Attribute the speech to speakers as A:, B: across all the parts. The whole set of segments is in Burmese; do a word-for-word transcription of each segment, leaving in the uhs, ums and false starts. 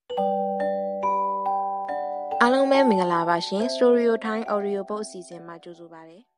A: အားလုံးပဲမင်္ဂလာပါရှင် Story Time Audio Book အစီအစဉ်မှာကြိုဆိုပါရစေ။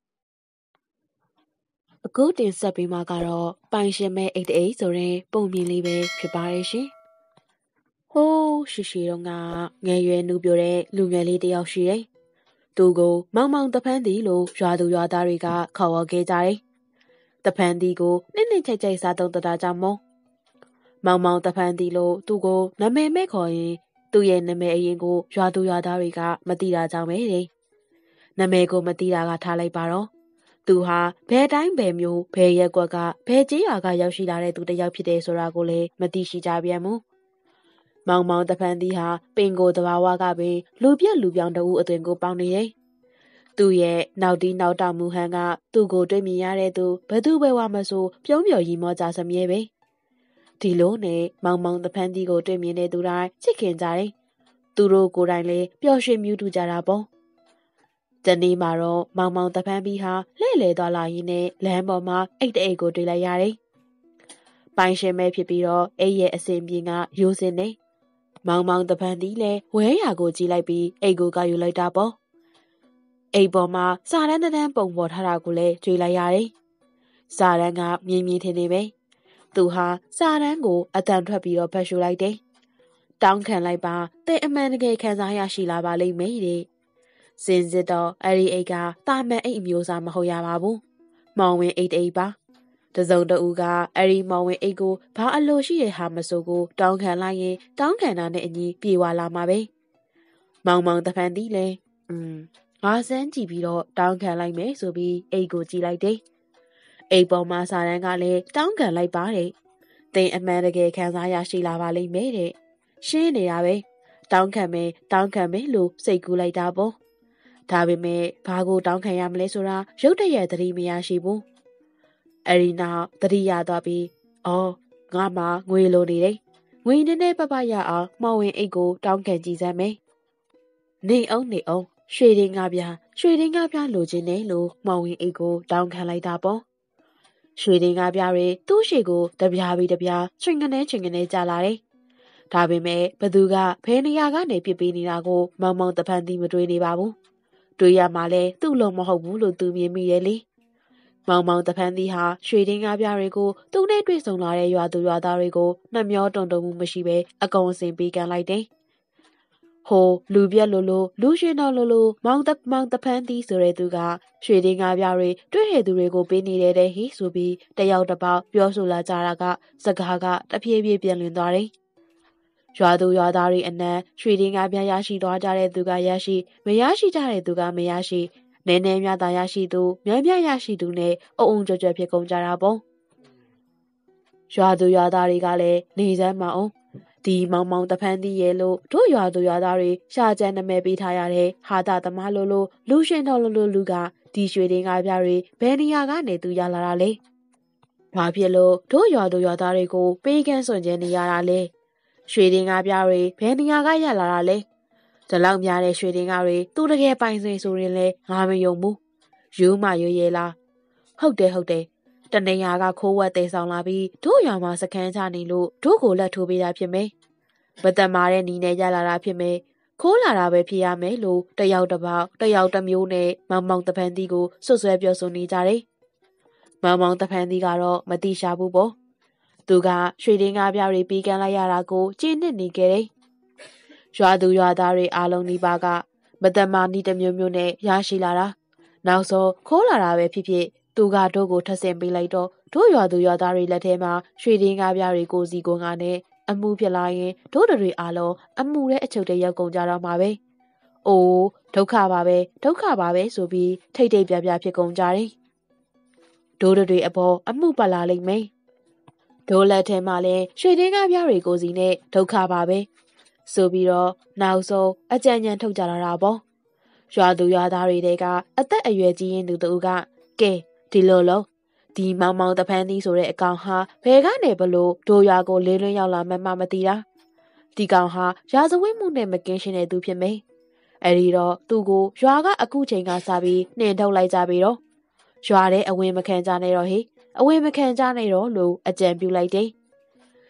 A: အခုတင်ဆက်ပေးမှာကတော့ပိုင်ရှင်မဲ့အိတ်တအိတ်ဆိုတဲ့ပုံမြင်လေးပဲဖြစ်ပါရဲ့ရှင်။ဟိုးရှိရှိတော့ကငယ်ရွယ်နူပြိုတဲ့လူငယ်လေးတစ်ယောက်ရှိတယ်။သူကိုမောင်မောင်တဖန်းတီလို့ရွာသူရွာသားတွေကခေါ်ဝေါ်ခဲ့ကြတယ်။တဖန်းတီကိုနှစ်နှစ်ချိတ်ချိတ်စားသုံးတတာကြောင့်မို့မောင်မောင်တဖန်းတီလို့သူကိုနာမည်မဲ့ခေါ်ရင်သူ့ရဲ့နာမည်အရင်ကိုရွာသူရွာသားတွေကမသိတာကြောင့်ပဲတဲ့။နာမည်ကိုမသိတာကထားလိုက်ပါတော့။သူဟာဘယ်တိုင်းဘယ်မျိုးဘယ်ရက်ကွက်ကဘယ်ကျေးရွာကရောက်ရှိလာတဲ့သူတစ်ယောက်ဖြစ်တယ်ဆိုတာကိုလည်းမသိရှိကြပြန်ဘူး။မောင်မောင်တဖန်တီဟာပင်ကိုတဘာဝကပင်လူပြက်လူပြောင်တဦးအသွင်ကိုပေါင်းနေတယ်။သူ့ရဲ့နောက်တီးနောက်တောင်မူဟန်ကသူ့ကိုတွေ့မြင်ရတဲ့သူဘသူပဲဝါမဆိုပြုံးပြော်ရီမောကြစမြဲပဲ။ဒီလိုနဲ့မောင်မောင်တဖန်တီကိုတွေ့မြင်တဲ့သူတိုင်းချစ်ခင်ကြတယ်။သူတို့ကိုယ်တိုင်လည်းပျော်ရွှင်မြူးတူကြတာပေါ့။တနေ့မှာတော့မောင်မောင်တဖန်ပြီးဟာလှည့်လည်သွားလာရင်းနဲ့လမ်းပေါ်မှာအိတ်တအိတ်ကိုတွေ့လိုက်ရတယ်။ပိုင်ရှင်မဲ့ဖြစ်ပြီးတော့အိတ်ရဲ့အစင်ပြင်ကရိုးစင်နေ။မောင်မောင်တဖန်တီလည်းဝဲရာကိုကြည့်လိုက်ပြီးအိတ်ကိုကယူလိုက်တာပေါ့။အိတ်ပေါ်မှာစာတန်းတန်းပုံပေါ်ထားတာကိုလည်းတွေ့လိုက်ရတယ်။စာတန်းကမြင်းမြင်းထင်းနေပဲ။သူဟာစာတန်းကိုအတန်ထွက်ပြီးတော့ဖတ်ရှုလိုက်တယ်။တောင်းခံလိုက်ပါတဲ့အမှန်တကယ်ခံစားရရှိလာပါလိမ့်မယ်တဲ့။စင်စစ်တော့အဲ့ဒီအိတ်ကတာမန်အိတ်အမျိုးအစားမဟုတ်ရပါဘူး။မောင်ဝင်အိတ်အိတ်ပါ။တစုံတဦးကအဲ့ဒီမောင်ဝင်အိတ်ကိုဘာအလိုရှိရဲ့ဟာမဆိုကိုတောင်းခံလိုက်ရင်တောင်းခံတာနဲ့အညီပြေဝလာမှာပဲ။မောင်မောင်တဖန်တီးလဲอืมငါစမ်းကြည့်ပြီးတော့တောင်းခံလိုက်မယ်ဆိုပြီးအိတ်ကိုကြည့်လိုက်တယ်။အိတ်ပေါ်မှာစာတန်းကလည်းတောင်းခံလိုက်ပါတဲ့။သင်အမှန်တကယ်ခံစားရရှိလာပါလိမ့်မယ်တဲ့။ရှင်းနေတာပဲ။တောင်းခံမယ်တောင်းခံမယ်လို့စိတ်ကူးလိုက်တာပေါ့။ဒါပေမဲ့ဘာကိုတောင်းခံရမလဲဆိုတာရုတ်တရက်သတိမရရှိဘူး။အဲ့ဒီနောက်သတိရသွားပြီးအော်ငါမှငွေလိုနေတယ်။ငွေနည်းနည်းပပရအောင်မောင်ဝင်အိတ်ကိုတောင်းခံကြည့်စမ်းမယ်။နေအောင်နေအောင်ရွှေရင်းငါပြရွှေရင်းငါပြလိုချင်တယ်လို့မောင်ဝင်အိတ်ကိုတောင်းခံလိုက်တာပေါ့။ရွှေရင်းငါပြတွေသူ့ရှိကိုတပြားပြီးတပြားချွင်ကနေချွင်ကနေကြလာတယ်။ဒါပေမဲ့ဘသူကဘယ်နေရာကနေပြစ်ပေးနေတာကိုမောင်မောင်တဖန်တီမတွေးနေပါဘူး။တွေးရမှလည်းသူ့လုံးမဟုတ်ဘူးလို့သူမြင်မိရဲ့လေ။မောင်မောင်တဖန်တီဟာရွှေရင်းကားပြားတွေကိုသူနဲ့တွေ့ဆုံလာတဲ့ရွာသူရွာသားတွေကိုနှမျောတုံတုံမှုမရှိဘဲအကုန်အစင်ပေးကန်လိုက်တယ်။ဟိုလူပြက်လိုလိုလူရှင်တော်လိုလိုမောင်တမောင်တဖန်တီဆိုတဲ့သူကရွှေရင်းကားပြားတွေတွေ့တဲ့သူတွေကိုပေးနေတဲ့တဲ့ဟိဆိုပြီးတယောက်တစ်ပေါက်ပြောဆိုလာကြတာကစကားကတဖြည်းဖြည်းပြန်လွင်သွားတယ်။ရွာသူရွာသားတွေအနက်ရွှေရင်းကားပြားရရှိသွားကြတဲ့သူကရရှိမရရှိကြတဲ့သူကမရရှိနည်းနည်းများသာရရှိသူများများရရှိသူနဲ့အုံအုံကြွကြွဖြစ်ကုန်ကြတာပေါ့ရွာသူရွာသားတွေကလည်းနေစမ်းမအောင်ဒီမောင်မောင်တဖန်တီးရဲ့လို့တို့ရွာသူရွာသားတွေရှာကြံနမဲပေးထားရတဲ့ဟာတာသမားလိုလိုလူရှင်တော်လိုလိုလူကဒီရွှေရင်းကားပြားတွေဘယ်နေရာကနေသူရလာတာလဲဘာဖြစ်လို့တို့ရွာသူရွာသားတွေကိုပေးကမ်းစွန့်ကျဲနေရတာလဲရွှေရင်းကားပြားတွေဘယ်နေရာကရလာတာလဲဒီလောက်များတဲ့ရွှေရင်းကားတွေသူတကယ်ပိုင်စိန်ဆိုရင်လဲငါမယုံဘူးယူမရွရဲလားဟုတ်တယ်ဟုတ်တယ်တနေရာကခိုးဝက်တဲဆောင်လာပြီးတို့ရွာမှာစခန်းချနေလို့တို့ကိုလက်ထိုးပေးတာဖြစ်မယ်မတမာတဲ့နီနဲ့ရလာတာဖြစ်မယ်ခိုးလာတာပဲဖြစ်ရမယ်လို့တယောက်တစ်ပေါက်တယောက်တစ်မျိုးနဲ့မောင်မောင်တဖန်တီကိုဆွဆွဲပြောဆိုနေကြတယ်မောင်မောင်တဖန်တီကတော့မတိရှာဘူးပေါ့သူကရွှေရင်းကားပြားတွေပြီးကန်လိုက်ရတာကိုကျင်းနစ်နေခဲ့တယ်ရွာသူရွာသားတွေအားလုံးဒီပါကမတမာနီတစ်မျိုးမျိုးနဲ့ရရှိလာတာနောက်ဆုံးခိုးလာတာပဲဖြစ်ဖြစ်သူကတို့ကိုထပ်ဆင်ပေးလိုက်တော့တို့ရွာသူရွာသားတွေလက်ထဲမှာရွှေရင်းကားပြားတွေကိုစီကိုငါနဲ့အမှုဖြစ်လာရင်တို့တွေအားလုံးအမှုတဲ့အချုပ်တွေရောက်ကုန်ကြတော့မှာပဲ။အိုးဒုက္ခပါပဲဒုက္ခပါပဲဆိုပြီးထိတ်ထိတ်ပြပြဖြစ်ကုန်ကြတယ်။တို့တွေအပေါ်အမှုပတ်လာလိမ့်မယ်။တို့လက်ထဲမှာလည်းရွှေရင်းကားပြားတွေကိုစီနဲ့ဒုက္ခပါပဲ။ဆိုပြီးတော့နောက်ဆုံးအကြံဉာဏ်ထုတ်ကြလာတာပေါ့။ရွာသူရွာသားတွေကအသက်အရွယ်ကြီးရင်သူတို့ကကဲဒီလိုလုံးဒီမောင်မောင်တဖန်တီးဆိုတဲ့အကောင်ဟာဘယ်ကနေဘလို့ဒိုရွာကိုလေးလွှင်းရောက်လာမှမှမသိတာဒီကောင်ဟာရာဇဝတ်မှုနဲ့မကင်းရှင်းတဲ့သူဖြစ်မယ်အဲ့ဒီတော့သူ့ကိုရွာကအခုချိန်ကစပြီးနှင်ထုတ်လိုက်ကြပြီတော့ရွာတဲ့အဝင်မခံကြနဲ့တော့ဟေ့အဝင်မခံကြနဲ့တော့လို့အကြံပြုလိုက်တယ်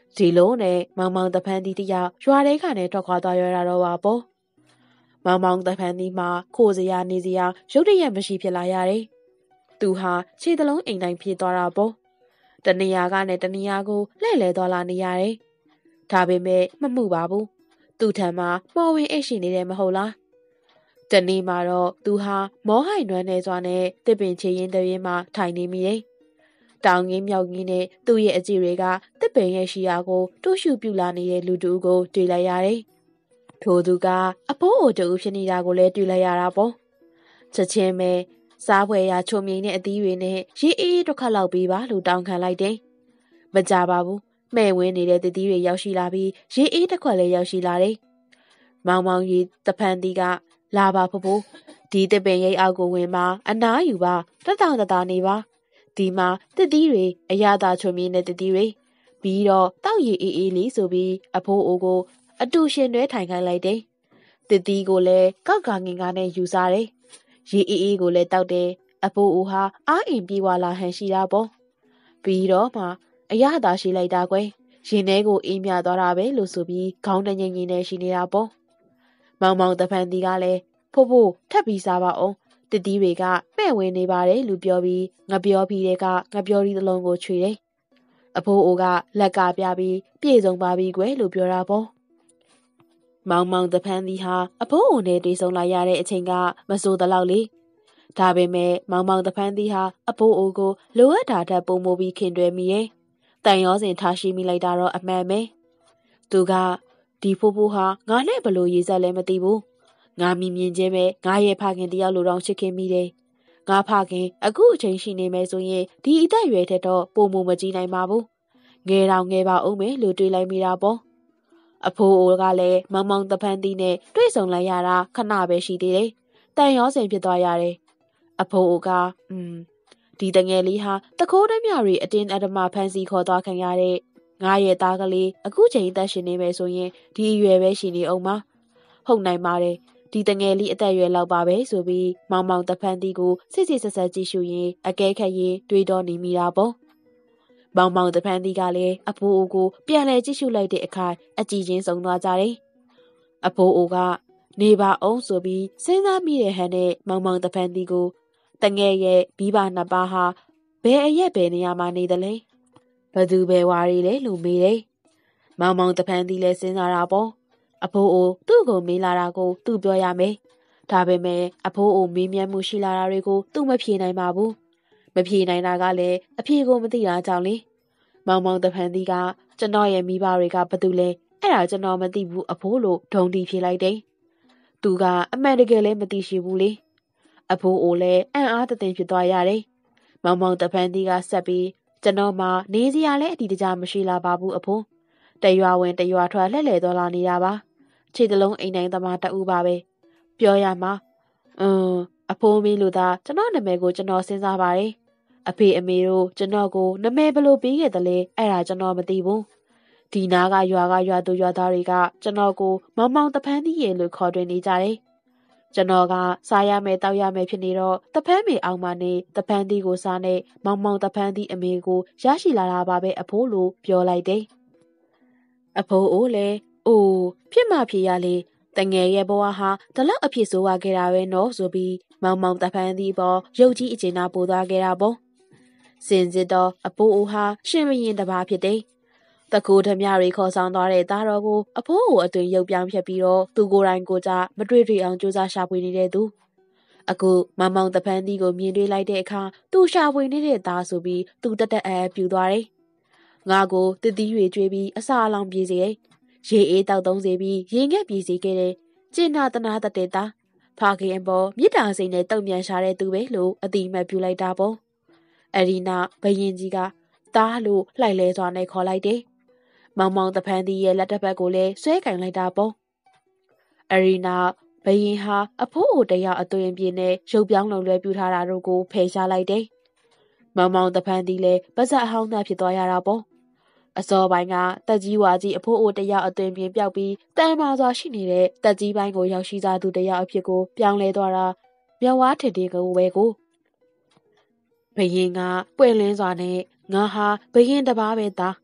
A: ဒီလိုနဲ့မောင်မောင်တဖန်တီတယောက်ရွာထဲကနေထွက်ခွာသွားရတာတော့ပါပေါ့မောင်မောင်တဖန်တီမှာခိုးစရာနေစရာရုတ်တရက်မရှိဖြစ်လာရတယ်သူဟာခြေသလုံးအိမ်တိုင်းပြေးသွားတာပေါ့တနေရာကနဲ့တနေရာကိုလှည့်လဲသွားလာနေရတယ်ဒါပေမဲ့မမှုပါဘူးသူထံမှာမော်ဝင်အိတ်ရှိနေတယ်မဟုတ်လားတနေ့မှာတော့သူဟာမောဟိုင်နွမ်းနေစွာနဲ့တစ်ပင်ချေရင်တရင်မှာထိုင်နေမိတယ်တောင်ငင်းမြောက်ငင်းနဲ့သူ့ရဲ့အကြည့်တွေကတစ်ပင်ရဲ့ရှိရာကိုတိုးရှုပြူလာနေတဲ့လူတူကိုတွေ့လိုက်ရတယ်ထိုသူကအဖိုးအိုတူဖြစ်နေတာကိုလည်းတွေ့လိုက်ရတာပေါ့ချက်ချင်းပဲစားပွဲရချုံမြိန်တဲ့အသီးတွေနဲ့ရေးအေးတစ်ခါလောက်ပေးပါလို့တောင်းခံလိုက်တယ်မကြပါဘူးမှဲ့ဝင်းနေတဲ့တသီးတွေရောက်ရှိလာပြီးရေးအေးတစ်ခွက်လည်းရောက်ရှိလာတယ်မောင်မောင်ရီတဖန်တီကလာပါဖို့ဖို့ဒီတပင်ရိပ်အောက်ကိုဝင်ပါအနားယူပါတတောင်တတာနေပါဒီမှာတသီးတွေအရသာချုံမြင့်တဲ့တသီးတွေပြီးတော့တောက်ရည်အေးအေးလေးဆိုပြီးအဖိုးအိုကိုအတူရှင်တွဲထိုင်ခိုင်းလိုက်တယ်တသီးကိုလည်းကောက်ကငင်ကနဲ့ယူစားတယ်ရေအေးအေးကိုလည်းတောက်တယ်အဖိုးအိုဟာအားအိမ်ပြေးဝလာဟန်ရှိတာပေါ့ပြီးတော့မှအရသာရှိလိုက်တာကွယ်ရင်ထဲကိုအေးမြသွားတာပဲလို့ဆိုပြီးခေါင်းတငိမ့်ငိမ့်နဲ့ရှိနေတာပေါ့မောင်မောင်တဖန်တီကလည်းဖိုးဖိုးထပ်ပြီးစားပါအောင်တတိတွေကပဲ့ဝင်နေပါတယ်လို့ပြောပြီးငပြောပြီးတဲ့ကငပြောဒီသလုံးကိုချွေတယ်အဖိုးအိုကလက်ကပြပြီးပြေဆုံးပါပြီကွယ်လို့ပြောတာပေါ့မောင်မောင်တဖန်တီဟာအဖိုးအိုနဲ့တွေ့ဆုံလာရတဲ့အချိန်ကမစိုးတလောက်လေဒါပေမဲ့မောင်မောင်တဖန်တီဟာအဖိုးအိုကိုလိုအပ်တာထက်ပုံမိုးပြီးခင်တွဲမိရဲ့တန်ရောစင်ထားရှိမိလိုက်တာတော့အမှန်ပဲသူကဒီဖိုးဖိုးဟာငါနဲ့ဘလို့ရေးဆက်လဲမသိဘူးငါမြင်မြင်ချင်းပဲငါရဲ့ဖခင်တယောက်လိုတောင်ချစ်ခင်မိတယ်ငါဖခင်အခုအချိန်ရှိနေမယ်ဆိုရင်ဒီအသက်အရွယ်ထက်တော့ပုံမိုးမကြည့်နိုင်ပါဘူးငယ်တောင်ငယ်ပါအောင်မယ်လို့တွေးလိုက်မိတာပေါ့အဖိုးအိုကလည်းမောင်မောင်တဖန်တီနဲ့တွေ့ဆုံလိုက်ရတာခဏပဲရှိသေးတယ်တန်ရောစင်ဖြစ်သွားရတယ်အဖိုးအိုကอืมဒီတငယ်လေးဟာတခိုးတမျှတွေအတင်းအဓမ္မဖန်စီခေါ်သွားခံရတဲ့ငါရဲ့သားကလေးအခုချိန်သက်ရှင်နေမယ်ဆိုရင်ဒီအရွယ်ပဲရှိနေအောင်ပါဟုတ်နိုင်ပါတယ်ဒီတငယ်လေးအသက်အရွယ်လောက်ပါပဲဆိုပြီးမောင်မောင်တဖန်တီကိုစစ်စစ်ဆက်ဆက်ကြည့်ရှုရင်အကဲခတ်ရင်တွေးတော့နေမိတာပေါ့မောင်မောင်တဖန်တီကလည်းအဖိုးအိုကိုပြန်လဲကြည့်ရှုလိုက်တဲ့အခါအကြည့်ချင်းစုံသွားကြတယ်အဖိုးအိုကနေပါအောင်ဆိုပြီးစဉ်းစားမိတဲ့ဟန်နဲ့မောင်မောင်တဖန်တီကိုတငယ်ရဲ့မိဘနှစ်ပါးဟာဘယ်အရက်ဘယ်နေရာမှာနေသလဲဘသူပဲဝါရီလဲလို့မေးတယ်မောင်မောင်တဖန်တီလဲစဉ်းစားတာပေါ့အဖိုးအိုသူ့ကိုမေးလာတာကိုသူ့ပြောရမယ်ဒါပေမဲ့အဖိုးအိုမေးမြန်းမှုရှိလာတာတွေကိုသူ့မဖြေနိုင်ပါဘူးမဖြေနိုင်တာကလည်းအဖြေကိုမသိတာကြောင့်လေမောင်မောင်တဖန်တီကကျွန်တော်ရဲ့မိဘတွေကဘသူလဲအဲ့ဒါကျွန်တော်မသိဘူးအဖိုးလို့ဒုံတီဖြေလိုက်တယ်သူကအမှန်တကယ်လည်းမသိရှိဘူးလေအဖိုးအိုလည်းအံ့အားတသင်ဖြစ်သွားရတယ်မောင်မောင်တဖန်တီကဆက်ပြီးကျွန်တော်မှနေစရာလည်းအတီတကြမရှိလာပါဘူးအဖိုးတရွာဝင်တရွာထွက်လှည့်လည်သွားလာနေတာပါခြေတလုံးအိမ်တိုင်းသမားတအူပါပဲပြောရမှာအင်းအဖိုးမင်းလို့သာကျွန်တော်နာမည်ကိုကျွန်တော်စဉ်းစားပါတယ်အဖေအမေတို့ကျွန်တော်ကိုနာမည်ဘလို့ပေးခဲ့တယ်လဲအဲ့ဒါကျွန်တော်မသိဘူးဒီနားကရွာကရွာသူရွာသားတွေကကျွန်တော်ကိုမောင်မောင်တဖန်တီးရဲ့လို့ခေါ်တွင်နေကြတယ်ကျွန်တော်ကစားရမယ်တောက်ရမယ်ဖြစ်နေတော့တဖန်းမေအောင်မနဲ့တဖန်းတီးကိုစားနဲ့မောင်မောင်တဖန်းတီးအမေကိုရရှိလာတာပါပဲအဖိုးလို့ပြောလိုက်တယ်အဖိုးအိုလည်းအိုးဖြစ်မှဖြစ်ရလေတငယ်ရဲ့ဘဝဟာဒီလောက်အဖြစ်ဆိုးဝါခဲ့တာပဲနော်ဆိုပြီးမောင်မောင်တဖန်းတီးပေါ်ရုပ်ကြီးအကျဉ်းနာပို့သွားခဲ့တာပေါ့စင်စစ်တော့အဖိုးအိုဟာရှင်မရင်တပါဖြစ်တယ်တကူဓမြတွေခေါ်ဆောင်သွားတဲ့သားတော်ကိုအဖိုးကိုအသွင်ရုပ်ပြောင်းဖြတ်ပြီးတော့သူကိုယ်တိုင်ကိုကြမတွေ့တွေ့အောင်ကြိုးစားရှာဖွေနေတဲ့သူအခုမောင်မောင်တဖန်တီကိုမြင်တွေ့လိုက်တဲ့အခါသူရှာဖွေနေတဲ့သားဆိုပြီးသူတက်တက်အဲပြူသွားတယ်ငါကိုတတိရွေကျွေးပြီးအစာအလောင်ပြေးစေရေအေးတောက်သုံးစေပြီးရေငက်ပြေးစေခဲ့တဲ့ကျင်နာတနာတတဲ့သားဖခင်အပေါ်မြစ်တာစိန်နဲ့တုံပြန်ရှာတဲ့သူပဲလို့အတိအမှတ်ပြုလိုက်တာပေါ့အရီနာဘယင်ကြီးကသားလို့လှိုက်လဲစွာနဲ့ခေါ်လိုက်တယ်မောင်မောင်တဖန်တီရဲ့လက်တစ်ဖက်ကိုလည်းဆွဲကင်လိုက်တာပေါ့အရီနာဘယင်ဟာအဖိုးအိုတရအသွင်ပြင်းနဲ့ရုပ်ပြောင်းလုံလွဲပြူထားတာတို့ကိုဖယ်ရှားလိုက်တယ်မောင်မောင်တဖန်တီလည်းပါဇက်အဟောင်းသားဖြစ်သွားရတာပေါ့အစောပိုင်းကတက်ကြီးဝါကြီးအဖိုးအိုတရအသွင်ပြင်းပြောက်ပြီးတန်မာစွာရှိနေတဲ့တက်ကြီးပိုင်းကိုရောက်ရှိစားသူတရအဖြစ်ကိုပြောင်းလဲသွားတာမြောက်ဝါထင်ထင်ကိုပဲကိုဘယင်ကပွင့်လင်းစွာနဲ့ငါဟာဘယင်တပားပဲသား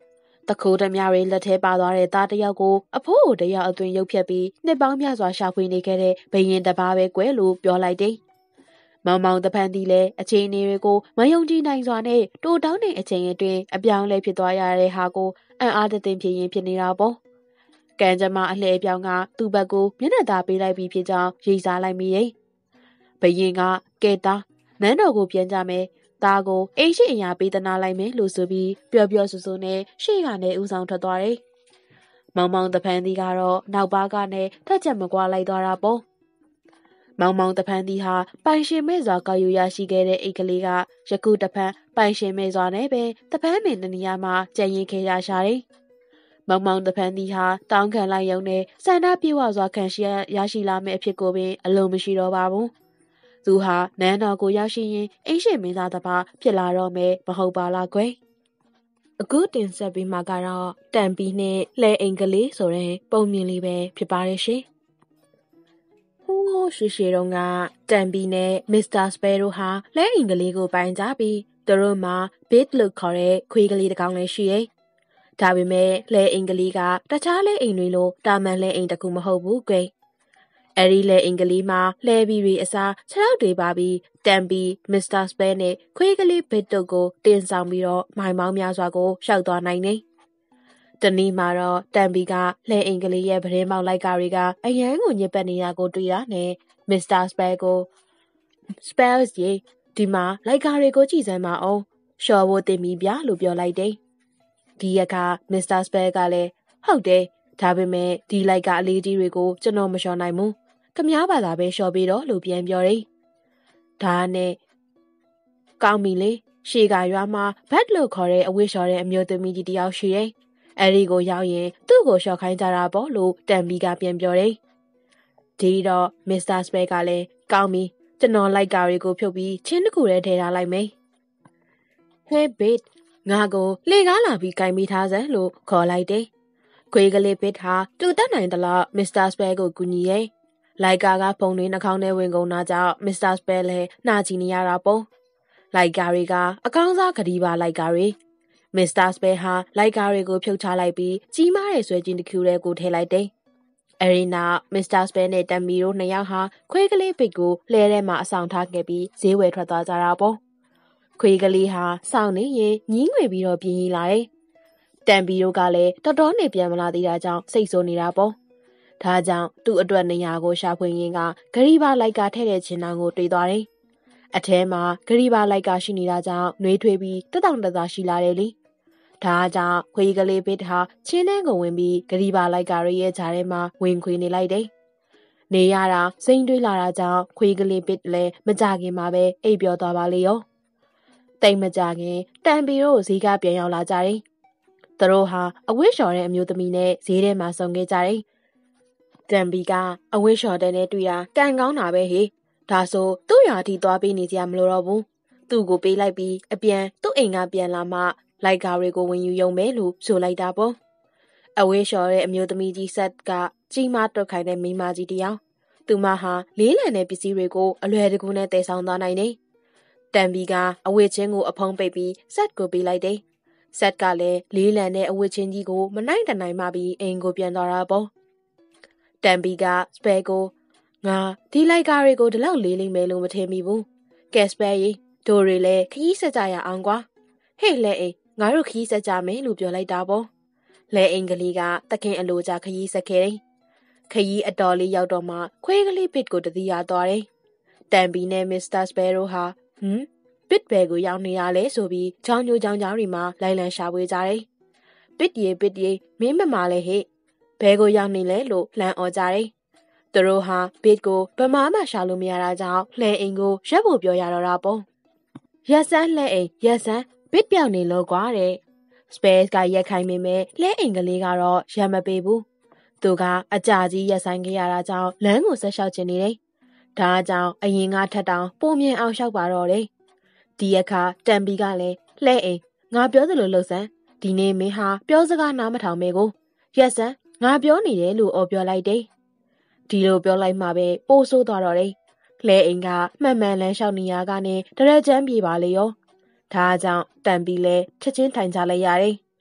A: တခိုးဓမြတွေလက်ထဲပါသွားတဲ့သားတစ်ယောက်ကိုအဖိုးကိုတယောက်အတွင်းရုပ်ဖြတ်ပြီးနှစ်ပေါင်းများစွာရှာဖွေနေခဲ့တဲ့ဘယင်တစ်ပါးပဲကွယ်လို့ပြောလိုက်တယ်။မောင်မောင်တဖန်သည်လည်းအခြေအနေတွေကိုမယုံကြည်နိုင်စွာနဲ့တိုးတောင်းတဲ့အချိန်အတွင်းအပြောင်းလဲဖြစ်သွားရတဲ့ဟာကိုအံ့အားတသင့်ဖြစ်ရင်ဖြစ်နေတာပေါ့။ကံကြမ္မာအလှည့်ပြောင်းကသူ့ဘက်ကိုမျက်နှာသာပေးလိုက်ပြီးဖြစ်ကြောင်းရိပ်စားလိုက်မိတယ်။ဘယင်ကကဲသားနန်းတော်ကိုပြန်ကြမယ်။သားကိုအိမ်ရှိအရာပေးသနာလိုက်မယ်လို့ဆိုပြီးပျော်ပျော်ဆူဆူနဲ့ရှေ့ကနေဦးဆောင်ထွက်သွားတယ်။မောင်မောင်တဖန်သည်ကတော့နောက်ပါးကနဲ့ထက်ချက်မကွာလိုက်သွားတာပေါ့။မောင်မောင်တဖန်သည်ဟာပိုင်ရှင်မဲ့စွာကောက်ယူရရှိခဲ့တဲ့အိတ်ကလေးကယခုတဖန်ပိုင်ရှင်မဲ့စွာနဲ့ပဲတဖန်မင်းတနေရာမှာကြံရင်ခဲ့ရရှာတယ်။မောင်မောင်တဖန်သည်ဟာတောင်းခံလိုက်ရုံနဲ့ဆန္ဒပြေဝစွာခံရှိရရှိလာမယ့်အဖြစ်ကိုပင်အလုံးမရှိတော့ပါဘူး။သူဟာနန်းတော်ကိုရောက်ရှိရင်အိမ်ရှိမင်းသားတစ်ပါးဖြစ်လာတော့မယ်မဟုတ်ပါလားကွယ်။အခုတင်ဆက်ပြီးမှကတော့တန်ပီနဲ့လဲအိမ်ကလေးဆိုတဲ့ပုံမြင်လေးပဲဖြစ်ပါတယ်ရှင်။ဟိုးရှိရှိတော့ကတန်ပီနဲ့မစ္စတာစပဲတို့ဟာလဲအိမ်ကလေးကိုပိုင်ကြပြီးသူတို့မှာ bit လို့ခေါ်တဲ့ခွေးကလေးတစ်ကောင်လည်းရှိရဲ့။ဒါပေမဲ့လဲအိမ်ကလေးကတခြားလဲအိမ်တွေလိုတာမန်လဲအိမ်တစ်ခုမဟုတ်ဘူးကွယ်။အဲဒီလဲအင်္ဂလိပ်မှာလဲဘီတွေအစားခြေထောက်တွေပါပြီးတန်ပီမစ္စတာစပဲနဲ့ခွေးကလေးဘစ်တို့ကိုတင်ဆောင်ပြီးတော့မိုင်မောင်းများစွာကိုရှောက်သွားနိုင်နေ။တနည်းမှာတော့တန်ပီကလဲအင်္ဂလိပ်ရဲ့ဗရင်မောက်လိုက်ကာတွေကအရန်ကိုညစ်ပတ်နေတာကိုတွေ့ရနဲ့မစ္စတာစပဲကိုစပဲရေဒီမှာလိုက်ကာတွေကိုကြည့်စမ်းပါအောင်ရှော်ဖို့တင်ပြီးပြလို့ပြောလိုက်တယ်။ဒီအခါမစ္စတာစပဲကလည်းဟုတ်တယ်ဒါပေမဲ့ဒီလိုက်ကအလေးကြီးတွေကိုကျွန်တော်မလျှော်နိုင်ဘူးခမားပါသာပဲလျှော်ပြီးတော့လို့ပြန်ပြောတယ်။ဒါနဲ့ကောင်းပြီလေရှေကရွာမှာဘတ်လို့ခေါ်တဲ့အဝိရှော်တဲ့အမျိုးသမီးကြီးတယောက်ရှိတယ်။အဲဒီကိုရောက်ရင်သူ့ကိုလျှော်ခိုင်းကြတာပေါ့လို့တန်ပီကပြန်ပြောတယ်။ဒီတော့မစ္စတာစပဲကလည်းကောင်းပြီကျွန်တော်လိုက်ကာတွေကိုဖြုတ်ပြီးချင်းတစ်ခုတည်းထည့်ထားလိုက်မယ်။ဟဲ့ဘစ်ငါကိုလေကားလာပြီးကင်မိထားစမ်းလို့ခေါ်လိုက်တယ်။ခွေးကလေးဘစ်ဟာသူတတ်နိုင်သလားမစ္စတာစပဲကိုကူညီရဲ့လိုက်ကာကဖုန်တွေနှာခေါင်းထဲဝင်ကုန်တာကြောင့်မစ္စတာစပဲလည်းနှာချီနေရတာပေါ့လိုက်ကာတွေကအကောင်းစားကတိပါလိုက်ကာတွေမစ္စတာစပဲဟာလိုက်ကာတွေကိုဖြုတ်ချလိုက်ပြီးကြီးမားတဲ့ဆွဲကျင်းတစ်ခုထဲကိုထည့်လိုက်တယ်အရီနာမစ္စတာစပဲနဲ့တမ်မီတို့နှစ်ယောက်ဟာခွေးကလေးဘစ်ကိုလှဲထဲမှာအဆောင်ထားခဲ့ပြီးဈေးဝယ်ထွက်သွားကြတာပေါ့ခွေးကလေးဟာစောင့်နေရင်ညင်းငွေပြီးတော့ပြင်းရီလာတယ်တမ်ပီတို့ကလည်းတော်တော်နေပြန်မလာသေးတာကြောင့်စိတ်ဆိုးနေတာပေါ့ဒါကြောင့်သူ့အတွက်နေရာကိုရှာဖွေရင်းကဂရီဘာလိုက်ကထည့်တဲ့ချင်တောင်ကိုတွေ့သွားတယ်။အထဲမှာဂရီဘာလိုက်ကရှိနေတာကြောင့်နှွေးထွေးပြီးတက်တောင်တက်တာရှိလာတယ်လေ။ဒါကြောင့်ခွေးကလေးဘစ်ဟာချင်းနှန်းကိုဝင်ပြီးဂရီဘာလိုက်ကရဲ့ဂျာထဲမှာဝင်ခွေနေလိုက်တယ်။နေရတာစိမ့်တွေးလာတာကြောင့်ခွေးကလေးဘစ်လည်းမကြခင်မှာပဲအိပ်ပျော်သွားပါလေရော။တိတ်မကြခင်တန်ပီတို့ဈေးကပြန်ရောက်လာကြတယ်။သူတို့ဟာအဝိရှော်တဲ့အမျိုးသမီးနဲ့ဈေးထဲမှာဆုံခဲ့ကြတယ်။တန်ပီကအဝိရှော်တဲ့နဲ့တွေ့တာကံကောင်းတာပဲဟေဒါဆိုသူ့ရွာထိသွားပေးနေကြမလို့တော့ဘူးသူ့ကိုပေးလိုက်ပြီးအပြန်သူ့အိမ်ကပြန်လာမှလိုက်ကာတွေကိုဝင်ယူရုံပဲလို့ဆိုလိုက်တာပေါ့အဝိရှော်တဲ့အမျိုးသမီးကြီးဆက်ကကြီးမားတုတ်ခိုင်တဲ့မိန်းမကြီးတယောက်သူမဟာလေးလံတဲ့ပစ္စည်းတွေကိုအလွယ်တကူနဲ့တည်ဆောင်သွားနိုင်တယ်တန်ပီကအဝိချင်းကိုအဖုံးပိတ်ပြီးဆက်ကိုပေးလိုက်တယ်ဆက်ကလည်းလေးလံတဲ့အဝိချင်းကြီးကိုမနိုင်တနိုင်မှပြီးအိမ်ကိုပြန်သွားတာပေါ့တန်ပီကစပဲကိုငါဒီလိုက်ကားတွေကိုဒီလောက်လေးလိမ့်မယ်လို့မထင်မိဘူးကဲစပဲရီတို့တွေလည်းခရီးဆက်ကြရအောင်ကွာဟေ့လဲအိမ်ငါတို့ခရီးဆက်ကြမယ်လို့ပြောလိုက်တာပေါ့လဲအိမ်ကလေးကတခင်အလိုကြခရီးဆက်ခဲ့တယ်ခရီးအတော်လေးရောက်တော့မှခွေးကလေးဘစ်ကိုတတိယသွားတယ်တန်ပီနဲ့မစ္စတာစပဲရိုဟာဟမ်ဘစ်ဘဲကိုရောက်နေရလဲဆိုပြီးချောင်းညိုချောင်းကြားတွေမှာလိုက်လံရှာဖွေကြတယ်ဘစ်ရီဘစ်ရီမင်းမမလဲဟေ့ဘဲကိုရောက်နေလဲလို့လှမ်းអော်ကြတယ်သူတို့ဟာဘစ်ကိုဗမာမှရှာလို့မရတာကြောင့်လှဲအိမ်ကိုရက်ဖို့ပြောရတော့တာပေါ့ရက်စမ်းလှဲအိမ်ရက်စမ်းဘစ်ပြောင်းနေလို့ကွာတဲ့စပဲကရက်ခိုင်းမိမဲ့လှဲအိမ်ကလေးကတော့ရက်မပေးဘူးသူကအကြာကြီးရက်ဆိုင်ခဲ့ရတာကြောင့်လမ်းကိုဆက်လျှောက်ချင်နေတယ်ဒါကြောင့်အရင်ကထက်တောင်ပုံမြင်အောင်လျှောက်ပါတော့တယ်ဒီအခါတန်ပီကလည်းလှဲအိမ်ငါပြောသလိုလှုပ်စမ်းဒီနေ့မင်းဟာပြောစကားနားမထောင်မဲကိုရက်စမ်းငါပြောနေတယ်လို့အော်ပြောလိုက်တယ်ဒီလိုပြောလိုက်မှပဲပိုးဆိုးသွားတော့တယ်လဲအိမ်ကမှန်မှန်လန်းလျှောက်နေရကနေတရက်ချမ်းပြေပါလေရောဒါကြောင့်တန်ပီလဲချက်ချင်းထိုင်ကြလိုက်ရတယ်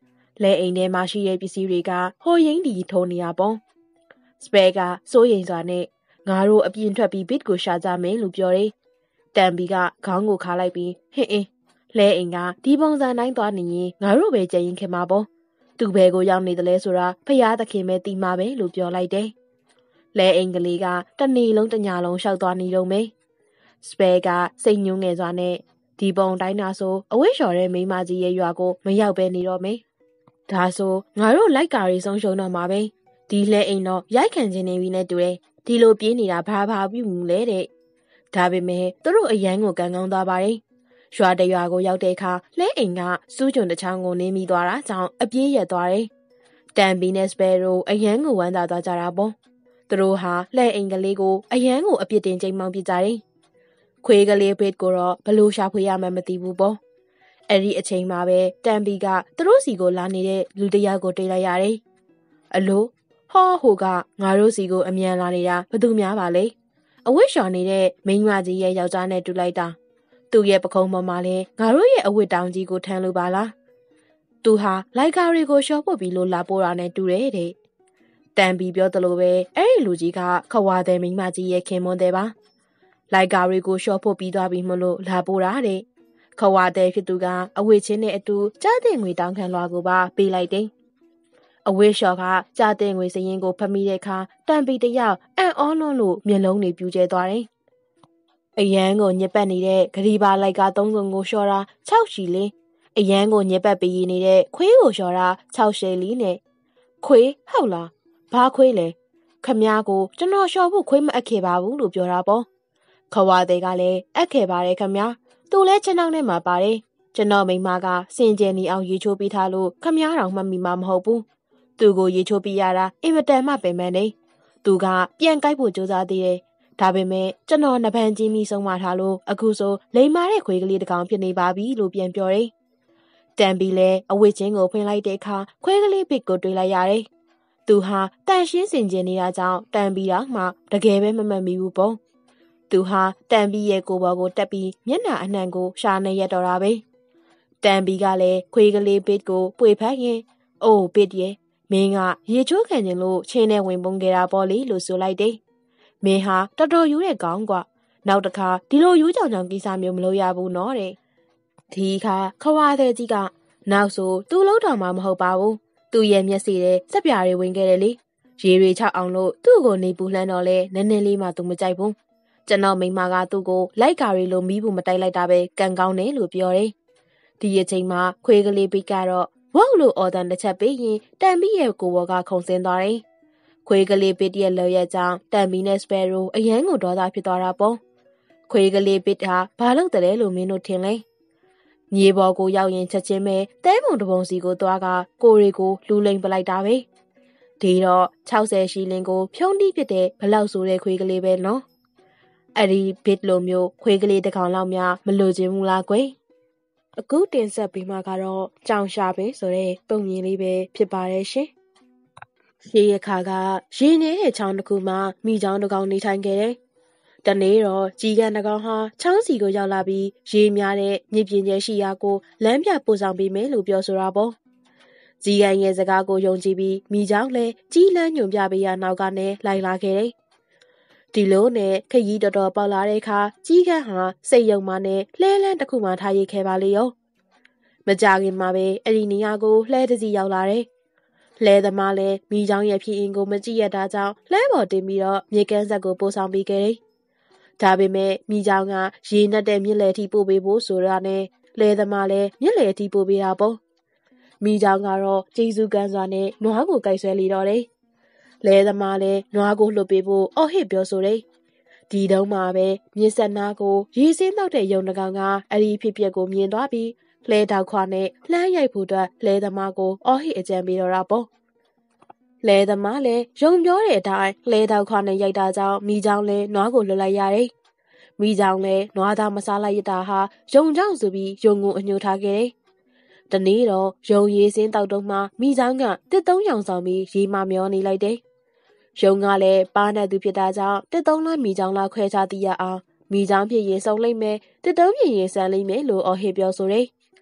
A: လဲအိမ်ထဲမှာရှိတဲ့ပစ္စည်းတွေကဟိုရင်းဒီထိုးနေရပေါ့စပယ်ကစိုးရိမ်စွာနဲ့ငါတို့အပြင်ထွက်ပြီးဘစ်ကိုရှာကြမယ်လို့ပြောတယ်တန်ဘီကခေါင်းကိုခါလိုက်ပြီးဟင်းအင်းလဲအိမ်ကဒီပုံစံတိုင်းသွားနေရင်ငါတို့ပဲကြရင်ခင်မှာပေါ့သူ့ဘဲကိုရောက်နေတယ်လဲဆိုတာဖျားသခင်ပဲတီးမှာပဲလို့ပြောလိုက်တယ်လဲအိမ်ကလေးကတနေ့လုံးတညလုံးရှောက်သွားနေတော့မယ်စပယ်ကစိတ်ညှိုးငယ်စွာနဲ့ဒီပုံတိုင်းနာဆိုအဝိရှော်တဲ့မိမကြီးရဲ့ရွာကိုမရောက်ပဲနေတော့မယ်ဒါဆိုငါတို့လိုက်ကာရီဆုံးရှုံတော့မှာပဲဒီလဲအိမ်တော့ရိုက်ခံခြင်းနေပြီနဲ့တူတယ်ဒီလိုပြေးနေတာဘာဘာပြုမှုလဲတဲ့ဒါပေမဲ့သူတို့အရန်ကိုကန်ကောင်းသွားပါတယ်ရွာတရွာကိုရောက်တဲ့အခါလဲအိမ်ကစူးကျွန်တစ်ချောင်းကိုနင်းမိသွားတာကြောင့်အပြေးရက်သွားတယ်တန်ဘီနဲ့စပယ်တို့အရန်ကိုဝမ်းသာသွားကြတာပေါ့သူတို့ဟာလဲအိမ်ကလေးကိုအရန်ကိုအပြစ်တင်ချိန်မှောင်ပစ်ကြတယ်ခွေးကလေးဘစ်ကိုတော့ဘလို့ရှာဖွေရမှမသိဘူးပေါ့အဲ့ဒီအချိန်မှာပဲတန်ဘီကသူတို့စီကိုလာနေတဲ့လူတစ်ယောက်ကိုတွေ့လိုက်ရတယ်အလိုဟောဟိုကငါတို့စီကိုအမြန်လာနေတာဘသူများပါလဲအဝတ်လျှော်နေတဲ့မိန်းမကြီးရဲ့ယောက်ျားနဲ့တူလိုက်တာသူ့ရဲ့ပခုံးပေါ်မှာလဲငါတို့ရဲ့အဝတ်တောင်ကြီးကိုထမ်းလို့ပါလားသူဟာလိုက်ကာရီကိုရှော့ပုတ်ပြီးလို့လာပို့တာနဲ့တူတယ်တဲ့တန်ဘီပြောသလိုပဲအဲ့ဒီလူကြီးကခဝါတဲ့မိန်းမကြီးရဲ့ခင်မွန်းတဲ့ပါလိုက်ကာရီကိုရှော့ဖို့ပြီးသွားပြီမလို့လာပို့တာတဲ့ခဝါတဲ့ဖြစ်သူကအဝတ်ချင်းနဲ့အတူကြားတဲ့ငွေတောင်းခံလွှာကိုပါပေးလိုက်တယ်အဝတ်လျှော်ကကြားတဲ့ငွေစရင်ကိုဖတ်မိတဲ့အခါတန်ပီတယောက်အံ့ဩလွန်းလို့မျက်လုံးတွေပြူကျဲသွားတယ်အရန်ကိုညက်ပတ်နေတဲ့ဂရီပါလိုက်ကာသုံးစုံကိုလျှော်တာ၆ရှီလင်းအရန်ကိုညက်ပတ်ပြီးနေတဲ့ခွေးကိုလျှော်တာ၆ရှယ်လီနဲ့ခွေးဟုတ်လားဘာခွေးလဲခမ ्या ကိုကျွန်တော်လျှော်ဖို့ခွေးမအပ်ခဲ့ပါဘူးလို့ပြောတာပေါ့ခဝါတဲ့ကလည်းအပ်ခဲ့ပါတယ်ခမ ्या သူလဲကျွန်တော်နဲ့မှာပါတယ်ကျွန်တော်မိမကစင်ကြယ်နေအောင်ရေချိုးပေးထားလို့ခမ ्या တော်မှတ်မိမှာမဟုတ်ဘူးသူကိုရေချိုးပေးရတာအင်မတန်မှပင်ပန်းနေသူကပြန်ကြိုက်ဖို့ကြိုးစားသေးတယ်ဒါပေမဲ့ကျွန်တော်နှပန်းချင်းမိဆုံးမထားလို့အခုဆိုလိမ်မာတဲ့ခွေးကလေးတစ်ကောင်ဖြစ်နေပါပြီလို့ပြန်ပြောတယ်တန်ဘီလဲအဝတ်ချင်းကိုဖွင့်လိုက်တဲ့အခါခွေးကလေးပစ်ကိုတွေ့လိုက်ရတယ်သူဟာတန်ရှင်းစင်ကြယ်နေတာကြောင့်တန်ဘီတော့မှတကယ်ပဲမမှတ်မိဘူးပေါ့သူဟာတန်ဘီရဲ့ကိုယ်ပေါ်ကိုတက်ပြီးမျက်နှာအနှံကိုရှာနေရတော့တာပဲတန်ဘီကလည်းခွေးကလေးပစ်ကိုပွေဖက်ရင်အိုးပစ်ရဲ့မင်းကရေချိုးခံခြင်းလို့ချင်းနဲ့ဝင်ပုံခဲ့တာပေါ့လေလို့ဆိုလိုက်တယ်မင်းဟာတော်တော်ယူတဲ့ကောင်းကွာနောက်တစ်ခါဒီလိုယူကြောင်ကြောင်ကိစ္စမျိုးမလုပ်ရဘူးနော်တဲ့ဒီခါခဝါတဲ့ကြီးကနောက်ဆိုသူ့လုံးတော်မှမဟုတ်ပါဘူးသူ့ရဲ့မျက်စိထဲစက်ပြားတွေဝင်ခဲ့တယ်လေရေတွေချောက်အောင်လို့သူ့ကိုနေပူလှမ်းတော့လဲနည်းနည်းလေးမှသူမကြိုက်ဘူးကျွန်တော်မိမကသူ့ကိုလိုက်ကာရီလိုမီးဘူးမတိုက်လိုက်တာပဲကန်ကောင်းတယ်လို့ပြောတယ်ဒီအချိန်မှာခွေးကလေးပိတ်ကတော့ဝေါလို့အော်တန်တစ်ချက်ပေးရင်တန်ဘီရဲ့ကိုဘောကခုန်ဆင်းသွားတယ်ခွေးကလေးပစ်ရဲ့လော်ရဲ့ကြောင့်တန်ဘီနဲ့စပယ်ရိုအရန်ကိုဒေါသဖြစ်သွားတာပေါ့ခွေးကလေးပစ်ဟာဘာလို့တလဲလို့မင်းတို့ထင်လဲမြေပေါ်ကိုရောက်ရင်ချက်ချင်းပဲတဲပုံတပုံစီကိုသွားကကိုတွေကိုလူလိမ်ပလိုက်တာပဲဒီတော့၆၀ရှီလင်းကိုဖြုံးတီးပစ်တဲ့ဘလောက်ဆိုတဲ့ခွေးကလေးပဲနော်အဲ့ဒီဘစ်လိုမျိုးခွေးကလေးတစ်ကောင်လောက်များမလိုချင်ဘူးလားကွယ်အခုတင်ဆက်ပေးမှာကတော့ကြောင်ရှာပင်ဆိုတဲ့ပုံမြင်လေးပဲဖြစ်ပါတယ်ရှင်ရှေးရခါကရေနေတဲ့ချောင်းတစ်ခုမှာမိချောင်းတစ်ကောင်နေထိုင်ခဲ့တယ်တနေ့တော့ကြီးကန်တစ်ကောင်ဟာချောင်းစီကိုရောက်လာပြီးရေများတဲ့မြစ်ပြင်ကျဲရှိရာကိုလမ်းပြပို့ဆောင်ပေးမယ်လို့ပြောဆိုတာပေါ့ကြီးကန်ရဲ့စကားကိုယုံကြည်ပြီးမိချောင်းလည်းကြီးလန်းညွန်ပြပေးရနောက်ကနေလိုက်လာခဲ့တယ်ဒီလိုနဲ့ခရီးတော်တော်ပေါက်လာတဲ့အခါကြီးကန်းဟာစိတ်ယုံမှနဲ့လှဲလန်းတစ်ခုမှထားရိတ်ခဲ့ပါလေရောမကြခင်မှာပဲအဲ့ဒီနေရာကိုလှဲတစ်စီရောက်လာတယ်လှဲသမားလည်းမိချောင်းရဲ့ဖြစ်ရင်ကိုမကြည့်ရတာကြောင့်လှဲပေါ်တင်ပြီးတော့မြေကန်းဆက်ကိုပို့ဆောင်ပေးခဲ့တယ်ဒါပေမဲ့မိချောင်းကရေနက်တဲ့မြစ်လယ်ထိပို့ပေးဖို့ဆိုတာနဲ့လှဲသမားလည်းမြစ်လယ်ထိပို့ပေးတာပေါ့မိချောင်းကတော့ကျေးဇူးကန်းစွာနဲ့နွားကိုကြိုက်ဆွဲလေတော့တယ်လဲသမားလည်းနွားကိုလှုပ်ပေးဖို့အော်ဟစ်ပြောဆိုတယ်ဒီတုန်းမှာပဲမြစ်ဆက်နာကိုရေစင်းတောက်တဲ့ယုံတကောင်ကအဲ့ဒီဖြစ်ပျက်ကိုမြင်သွားပြီးလှဲတောက်ခွာနဲ့လှမ်းရိုက်ဖို့အတွက်လဲသမားကိုအော်ဟစ်အကြံပေးတော့တာပေါ့လဲသမားလည်းယုံပြောတဲ့အတိုင်းလှဲတောက်ခွာနဲ့ရိုက်တာကြောင့်မိချောင်းလည်းနွားကိုလွတ်လိုက်ရတယ်မိချောင်းလည်းနွားသားမစားလိုက်ရတာဟာယုံကြောင့်ဆိုပြီးယုံကိုအညှိုးထားခဲ့တယ်တနေ့တော့ယုံရေစင်းတောက်တော့မှမိချောင်းကတစ်သုံးရောင်ဆောင်ပြီးရေမမျောနေလိုက်တယ်ယုံကလည်းပါနဲ့သူဖြစ်တာကြောင့်တစ်သုံးလားမိချောင်းလားခွဲခြားသိရအောင်မိချောင်းဖြစ်ရင်စုံလိမ့်မယ်တစ်သုံးဖြစ်ရင်ဆန်လိမ့်မယ်လို့အော်ဟစ်ပြောဆိုတယ်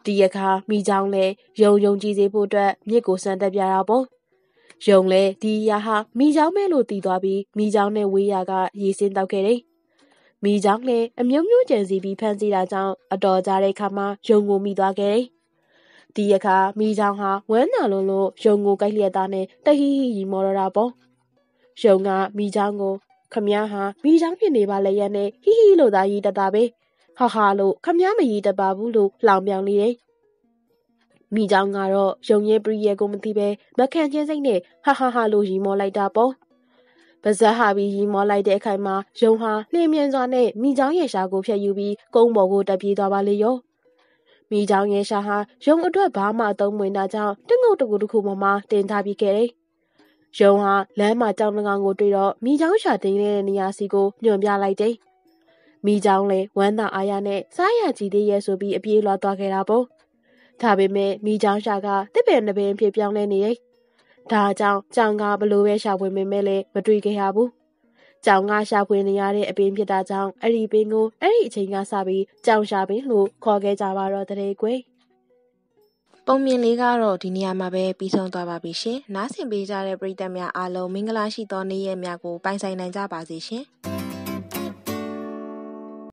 A: ဒီအခါမိချောင်းလည်းယုံယုံကြည်စေဖို့အတွက်မြစ်ကိုစမ်းတက်ပြတာပေါ့။ယုံလည်းဒီအရာဟာမိချောင်းပဲလို့သိသွားပြီးမိချောင်းနဲ့ဝေးရာကရေစင်းတောက်ခဲ့တယ်။မိချောင်းလည်းအမျိုးမျိုးကြံစီပြီးဖမ်းဆီးတာကြောင့်အတော်ကြာတဲ့အခါမှာယုံကိုမိသွားခဲ့တယ်။ဒီအခါမိချောင်းဟာဝမ်းနာလုံးလို့ယုံကိုကိုက်လျက်သားနဲ့တဟီဟီရီမော်တော့တာပေါ့။ယုံကမိချောင်းကိုခမည်းဟာမိချောင်းဖြစ်နေပါလေရက်နဲ့ဟီဟီလို့သာရီတတ်တာပဲဟာဟာလို့ခမည်းမရီတတ်ပါဘူးလို့လောင်ပြောင်လေးတယ်မိချောင်းကတော့ယုံရဲ့ပရိရဲ့ကိုမသိပဲမခံချင်းစိတ်နဲ့ဟာဟာဟာလို့ရီမောလိုက်တာပေါ့ပါဇက်ဟာပြီးရီမောလိုက်တဲ့အခိုင်မှာယုံဟာလျင်မြန်စွာနဲ့မိချောင်းရဲ့ရှာကိုဖျက်ယူပြီးကုန်းပေါ်ကိုတက်ပြေးသွားပါလေရောမိချောင်းရဲ့ရှာဟာယုံအတွက်ဘာမှအသုံးမဝင်တာကြောင့်တငုတ်တကူတစ်ခုပေါ်မှာတင်ထားပြီးခဲ့တယ်ယုံဟာလမ်းမှာကြောင်တကောင်ကိုတွေ့တော့မိချောင်းရှာတင်နေတဲ့နေရာစီကိုညွှန်ပြလိုက်တယ်မိချောင်းလည်းဝမ်းသာအားရနဲ့စားရကြည်သေးရဲ့ဆိုပြီးအပြေးလွှားသွားခဲ့တာပေါ့ဒါပေမဲ့မိချောင်းရှာကတစ်ပင်တစ်ပင်ဖြစ်ပြောင်းလဲနေတယ်ဒါကြောင့်ကြောင်ကဘလို့ပဲရှာဖွေမိမဲ့လည်းမတွေ့ခဲ့ရဘူးကြောင်ကရှာဖွေနေရတဲ့အပင်ဖြစ်တာကြောင့်အဲ့ဒီပင်ကိုအဲ့ဒီအချိန်ကစပြီးကြောင်ရှာပင်လို့ခေါ်ခဲ့ကြပါတော့တဲ့ကွယ်
B: ပုံမြင်လေးကတော့ဒီနေရာမှာပဲပြီးဆုံးသွားပါပြီရှင်နားဆင်ပေးကြတဲ့ပရိသတ်များအားလုံးမင်္ဂလာရှိသောနေ့ရက်များကိုပိုင်ဆိုင်နိုင်ကြပါစေရှင်